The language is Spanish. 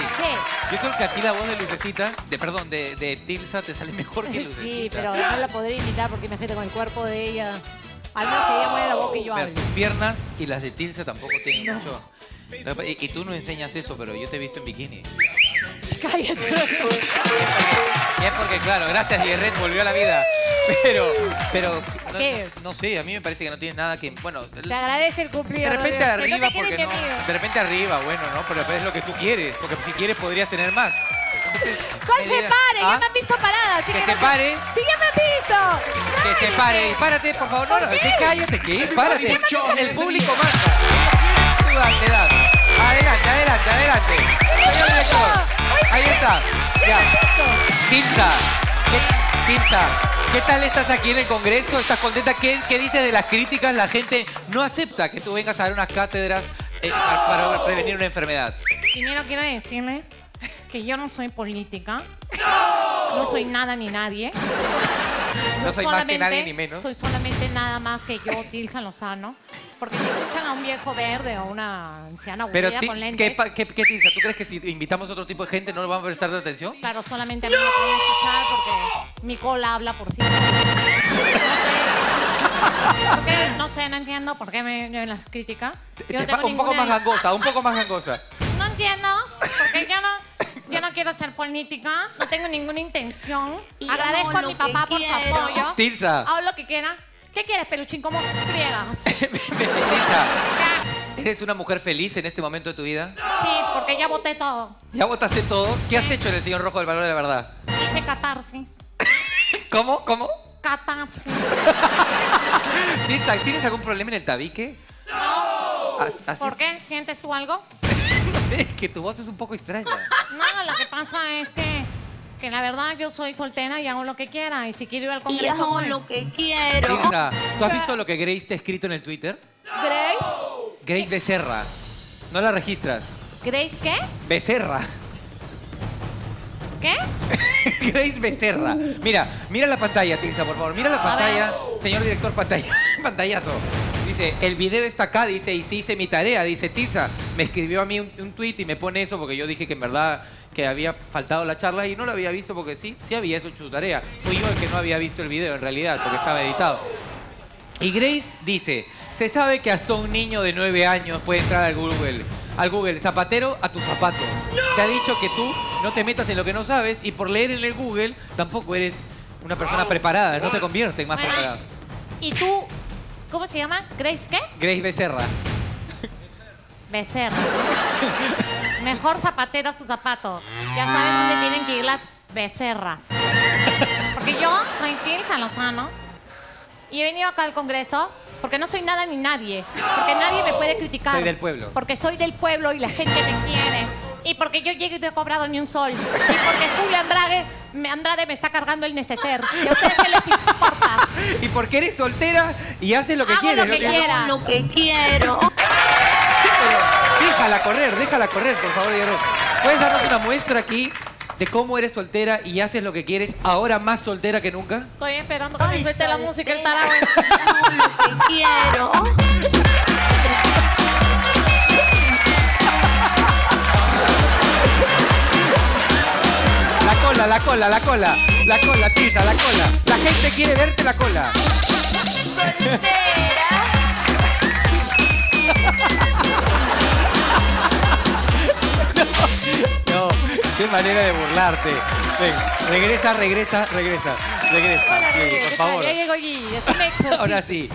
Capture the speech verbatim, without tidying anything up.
Yo creo que aquí la voz de Lucecita, de perdón, de, de Tilsa te sale mejor que Lucecita. Sí, pero no la podré imitar porque imagínate con el cuerpo de ella. Al menos que ella mueva la boca y yo Mira, hable. tus piernas y las de Tilsa tampoco tienen No. mucho. Y, y tú no enseñas eso, pero yo te he visto en bikini. Cállate. Y es porque, claro, gracias Yerret volvió a la vida. Pero, pero, no, ¿Qué? no sé, a mí me parece que no tiene nada que... Bueno, Te agradece el cumplido. de repente Rodrigo. arriba, No te porque quieres, no. mi amigo. De repente arriba, bueno, ¿no? Pero es lo que tú quieres, porque si quieres podrías tener más. Entonces, ¿Cuál me se dirás, pare? ¿ah? Ya me han visto parada. así Que no se te- pare. Sí, ya me han visto. Que se Cállate. pare. Y párate, por favor. No, no, ¿Por qué? que cállate, que párate. El público manda. Tú dale, das. Adelante, adelante, adelante. Señor director. Ahí está. Ya. Tilsa. ¿Qué, Tilsa, ¿qué tal estás aquí en el Congreso? ¿Estás contenta? ¿Qué, qué dices de las críticas? La gente no acepta que tú vengas a dar unas cátedras eh, para, para prevenir una enfermedad. Primero quiero decirles que yo no soy política. No soy nada ni nadie. No soy más que solamente- nadie ni menos. Soy solamente nada más que yo, Tilsa Lozano. Porque si escuchan a un viejo verde o una anciana Pero, aburrida ti- con ¿qué, lentes, pa- qué, qué, Tilsa? ¿Tú crees que si invitamos a otro tipo de gente no nos van a prestar atención? claro, solamente a mí me pueden escuchar porque mi cola habla por sí. No sé, ¿por qué? No sé, no entiendo por qué me me las críticas. Yo no Te fa- tengo un poco ninguna- más gangosa, un poco más gangosa. No entiendo, porque yo no, yo no quiero ser política, no tengo ninguna intención. Y Agradezco hago a mi lo papá que por su quiero. apoyo. Tilsa. Hago lo que quiera. ¿Qué quieres, peluchín? ¿Cómo friegas? Tilsa, Ya. ¿eres una mujer feliz en este momento de tu vida? Sí, porque ya boté todo. ¿Ya votaste todo? ¿Qué has hecho en el señor Rojo del Valor de la Verdad? Hice catarsis. ¿Cómo? ¿Cómo? Catarsis. Tilsa, ¿tienes algún problema en el tabique? No. ¿Por qué? ¿Sientes tú algo? No sé, que tu voz es un poco extraña. No, lo que pasa es que, que la verdad yo soy soltera y hago lo que quiera. Y si quiero ir al Y congreso, hago voy. lo que quiero. Tilsa, ¿tú has visto lo que Grace te ha escrito en el Twitter? ¿Grace? Grace Becerra. ¿No la registras? ¿Grace qué? Becerra. ¿Qué? Grace Becerra. Mira, mira la pantalla, Tilsa, por favor. Mira la pantalla. Señor director, pantalla. Pantallazo. Dice, el video está acá, dice, y sí hice mi tarea. Dice, Tilsa, me escribió a mí un, un tweet y me pone eso porque yo dije que en verdad que había faltado la charla y no lo había visto porque sí, sí había hecho su tarea. Fui yo el que no había visto el video en realidad porque estaba editado. Y Grace dice, se sabe que hasta un niño de nueve años puede entrar al Google, al Google, zapatero a tus zapatos. Te ha dicho que tú no te metas en lo que no sabes y por leer en el Google tampoco eres una persona preparada, no te convierte en más Bueno, preparada. ¿y tú? ¿Cómo se llama? ¿Grace qué? Grace Becerra. Becerra. Mejor zapatero a su zapato. Ya sabes dónde tienen que ir las becerras. Porque yo soy Tilsa Lozano y he venido acá al Congreso porque no soy nada ni nadie. Porque nadie me puede criticar. Soy del pueblo. Porque soy del pueblo y la gente me quiere. Y porque yo llego y no he cobrado ni un sol. Y porque Julio Andrade me, Andrade me está cargando el neceser. ¿Y a ustedes qué les importa? Y porque eres soltera y haces lo que Hago quieres. lo que ¿no? quiera. Hago lo que quiero. Pero déjala correr, déjala correr, por favor, Diego. ¿Puedes darnos una muestra aquí de cómo eres soltera y haces lo que quieres, ahora más soltera que nunca? Estoy esperando que me Ay, suelte la música el soltera. tarado. Hago lo que quiero. La cola, la cola, la cola, la cola, Tilsa, la cola. La gente quiere verte la cola. No, qué manera de burlarte. Ven, regresa, regresa, regresa, regresa. Sí, por favor. Ya llegó Gui, es un exorcismo. Ahora sí.